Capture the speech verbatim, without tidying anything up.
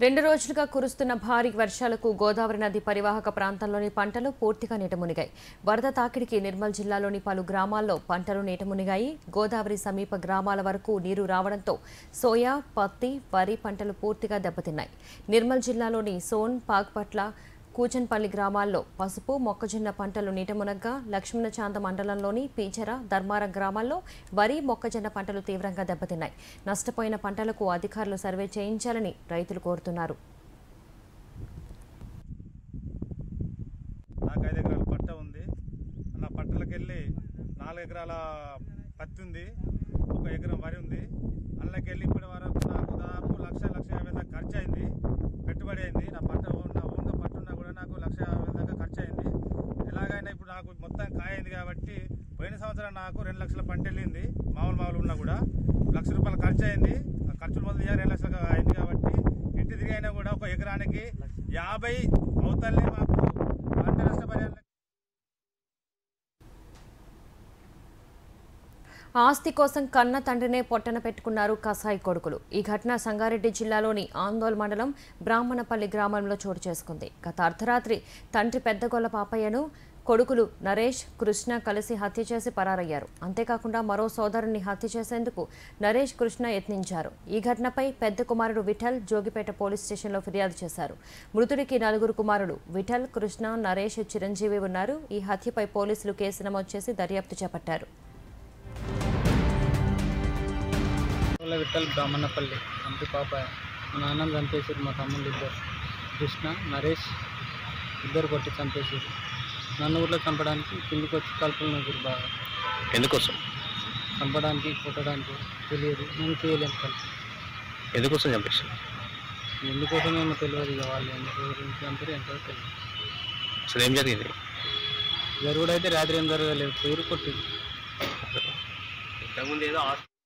రెండు రోజులుగా కురుస్తున్న భారీ వర్షాలకు గోదావరి నది పరివాహక ప్రాంతంలోని పంటలు పూర్తిగా నీటమునిగాయి. వరద తాకిడికి నిర్మల్ జిల్లాలోని పలు గ్రామాల్లో పంటలు నీటమునిగాయి. గోదావరి సమీప గ్రామాల వరకు నీరు రావడంతో సోయా, పత్తి, వరి పంటలు పూర్తిగా దెబ్బతిన్నాయి. నిర్మల్ జిల్లాలోని సోన్, పాగ్పట్ల, కూచన్పల్లి గ్రామాల్లో పసుపు, మొక్కజొన్న పంటలు నీటమునగ్గా లక్ష్మణచాంద మండలంలోని పీచర, ధర్మారం గ్రామాల్లో వరి, మొక్కజొన్న పంటలు తీవ్రంగా దెబ్బతిన్నాయి. నష్టపోయిన పంటలకు అధికారులు సర్వే చేయించాలని రైతులు కోరుతున్నారు. నాకు ఐదు ఎకరాల పంట ఉంది. నా పంటలకు వెళ్ళి నాలుగు ఎకరాల పత్తి ఉంది, ఒక ఎకరం వరి ఉంది. అందులోకి వెళ్ళి ఇప్పటి వరకు నాకు దాదాపు లక్ష లక్ష యాభై దాకా ఖర్చు అయింది, పెట్టుబడి అయింది. నా పంట నా ఓన్గా పట్టున్నా కూడా నాకు లక్ష యాభై దాకా ఖర్చు అయింది. ఎలాగైనా ఇప్పుడు నాకు మొత్తం కాయ అయింది కాబట్టి పోయిన సంవత్సరం నాకు రెండు లక్షల పంట వెళ్ళింది. మామూలు మామూలు ఉన్నా కూడా లక్ష రూపాయలు ఖర్చు అయింది. ఆ ఖర్చులు మొదలు రెండు లక్షలు అయింది కాబట్టి ఇంటి తిరిగి అయినా కూడా ఒక ఎకరానికి యాభై అవుతాలే మాకు పంట నష్టపరిహారం. ఆస్తి కోసం కన్న తండ్రినే పొట్టన పెట్టుకున్నారు కసాయి కొడుకులు. ఈ ఘటన సంగారెడ్డి జిల్లాలోని ఆందోళ్ మండలం బ్రాహ్మణపల్లి గ్రామంలో చోటు చేసుకుంది. గత అర్ధరాత్రి తండ్రి పెద్దగొల్ల పాపయ్యను కొడుకులు నరేష్, కృష్ణ కలిసి హత్య చేసి పరారయ్యారు. అంతేకాకుండా మరో సోదరుని హత్య చేసేందుకు నరేష్, కృష్ణ యత్నించారు. ఈ ఘటనపై పెద్ద కుమారుడు విఠల్ జోగిపేట పోలీస్ స్టేషన్లో ఫిర్యాదు చేశారు. మృతుడికి నలుగురు కుమారుడు విఠల్, కృష్ణ, నరేష్, చిరంజీవి ఉన్నారు. ఈ హత్యపై పోలీసులు కేసు నమోదు చేసి దర్యాప్తు చేపట్టారు. విఠల్ బ్రాహ్మణపల్లి అంటి పాప మా నాన్న చంపేసారు. మా తమ్ముళ్ళు ఇద్దరు కృష్ణ, నరేష్ ఇద్దరు కొట్టి చంపేసారు. నన్ను కూడా చంపడానికి కిందికి వచ్చి కలుపులు నూరు బాగా. ఎందుకోసం చంపడానికి, కొట్టడానికి తెలియదు. నేను చేయలేను కలిపి. ఎందుకోసం చంపేసారు? ఎందుకోసం ఏమో తెలియదు. ఇక వాళ్ళు ఎందుకు చంపారు ఎంతో తెలియదు. అసలు ఏం జరిగింది? జరుగుడు అయితే రాత్రి ఏం జరగలేదు, పేరు కొట్టి ఇంతకుముందు ఏదో